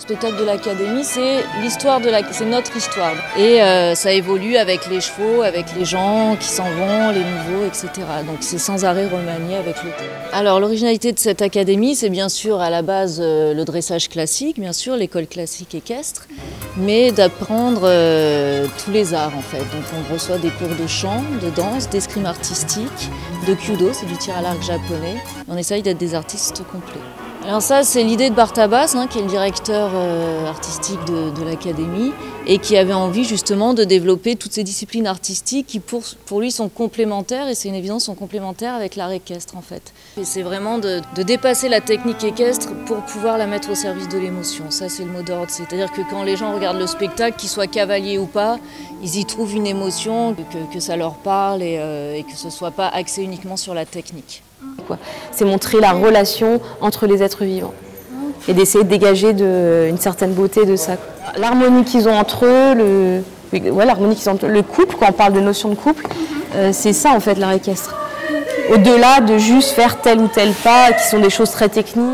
Le spectacle de l'Académie, c'est c'est notre histoire. Et ça évolue avec les chevaux, avec les gens qui s'en vont, les nouveaux, etc. Donc c'est sans arrêt remanié avec le temps. Alors l'originalité de cette Académie, c'est bien sûr à la base le dressage classique, bien sûr, l'école classique équestre, mais d'apprendre tous les arts en fait. Donc on reçoit des cours de chant, de danse, d'escrime artistique, de kyudo, c'est du tir à l'arc japonais. On essaye d'être des artistes complets. Alors ça, c'est l'idée de Bartabas, qui est le directeur artistique de l'Académie et qui avait envie justement de développer toutes ces disciplines artistiques qui pour lui sont complémentaires, et c'est une évidence, sont complémentaires avec l'art équestre en fait. Et c'est vraiment de dépasser la technique équestre pour pouvoir la mettre au service de l'émotion. Ça, c'est le mot d'ordre. C'est-à-dire que quand les gens regardent le spectacle, qu'ils soient cavaliers ou pas, ils y trouvent une émotion, que ça leur parle et que ce ne soit pas axé uniquement sur la technique. C'est montrer la relation entre les êtres vivants et d'essayer de dégager une certaine beauté de ça. L'harmonie qu'ils ont entre eux, l'harmonie qu'ils ont entre le couple, quand on parle de notion de couple, c'est ça en fait l'art équestre. Au-delà de juste faire tel ou tel pas, qui sont des choses très techniques.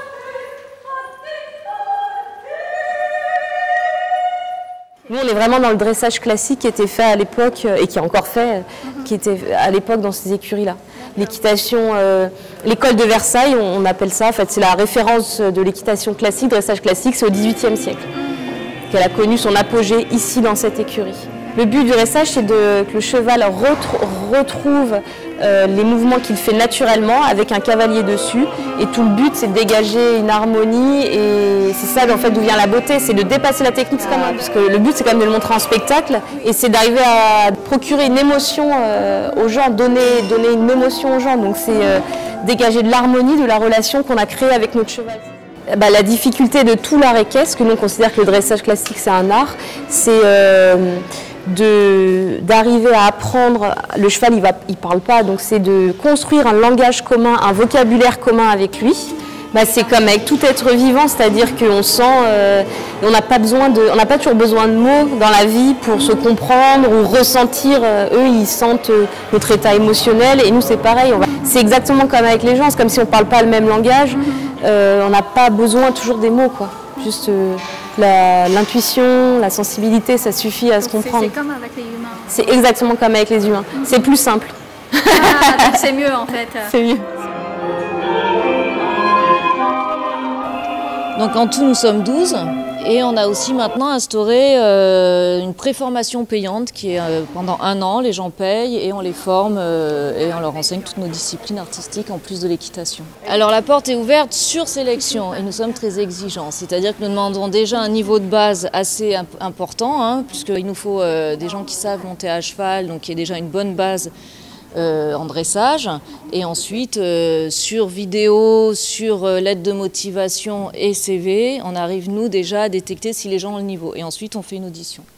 Nous, on est vraiment dans le dressage classique qui était fait à l'époque, et qui est encore fait, qui était à l'époque dans ces écuries-là. L'équitation, l'école de Versailles, on appelle ça, en fait, c'est la référence de l'équitation classique, dressage classique, c'est au XVIIIe siècle qu'elle a connu son apogée ici dans cette écurie. Le but du dressage, c'est que le cheval retrouve les mouvements qu'il fait naturellement avec un cavalier dessus, et tout le but, c'est de dégager une harmonie, et c'est ça en fait d'où vient la beauté, c'est de dépasser la technique quand même, parce que le but, c'est quand même de le montrer en spectacle, et c'est d'arriver à procurer une émotion aux gens, donner une émotion aux gens, donc c'est dégager de l'harmonie, de la relation qu'on a créée avec notre cheval. La difficulté de tout l'art équestre, que nous on considère que le dressage classique c'est un art, c'est d'arriver à apprendre, le cheval il parle pas, donc c'est de construire un langage commun, un vocabulaire commun avec lui. C'est comme avec tout être vivant, c'est-à-dire qu'on sent, on n'a pas toujours besoin de mots dans la vie pour se comprendre ou ressentir. Eux, ils sentent notre état émotionnel, et nous c'est pareil. C'est exactement comme avec les gens, c'est comme si on ne parle pas le même langage. On n'a pas besoin toujours des mots, quoi. Juste l'intuition, la sensibilité, ça suffit à se comprendre. C'est comme avec les humains. C'est exactement comme avec les humains. C'est plus simple. Ah, donc c'est mieux en fait. C'est mieux. Donc en tout, nous sommes 12, et on a aussi maintenant instauré une préformation payante qui est pendant 1 an, les gens payent et on les forme et on leur enseigne toutes nos disciplines artistiques en plus de l'équitation. Alors la porte est ouverte sur sélection et nous sommes très exigeants, c'est-à-dire que nous demandons déjà un niveau de base assez important, puisqu'il nous faut des gens qui savent monter à cheval, donc il y a déjà une bonne base en dressage, et ensuite sur vidéo, sur lettre de motivation et CV, on arrive nous déjà à détecter si les gens ont le niveau, et ensuite on fait une audition.